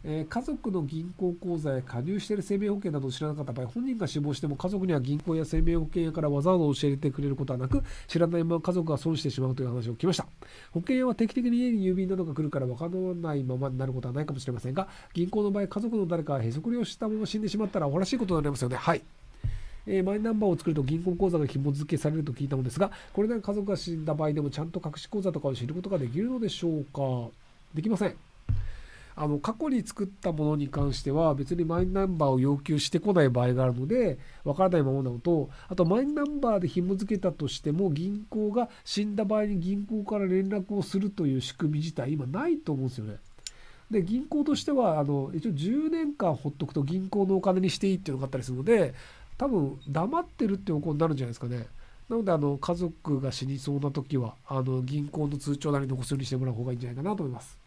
家族の銀行口座へ加入している生命保険などを知らなかった場合、本人が死亡しても家族には銀行や生命保険屋からわざわざ教えてくれることはなく、知らないまま家族が損してしまうという話を聞きました。保険屋は定期的に家に郵便などが来るから分からないままになることはないかもしれませんが、銀行の場合、家族の誰かがへそくりをしたまま死んでしまったらおかしいことになりますよね。はい。マイナンバーを作ると銀行口座が紐付けされると聞いたのですが、これで家族が死んだ場合でもちゃんと隠し口座とかを知ることができるのでしょうか。できません。過去に作ったものに関しては別にマイナンバーを要求してこない場合があるのでわからないままなのと、あとマイナンバーで紐付けたとしても銀行が死んだ場合に銀行から連絡をするという仕組み自体今ないと思うんですよね。で銀行としては一応10年間ほっとくと銀行のお金にしていいっていうのがあったりするので、多分黙ってるっていう方向になるんじゃないですかね。なので家族が死にそうな時は銀行の通帳なり残すようにしてもらう方がいいんじゃないかなと思います。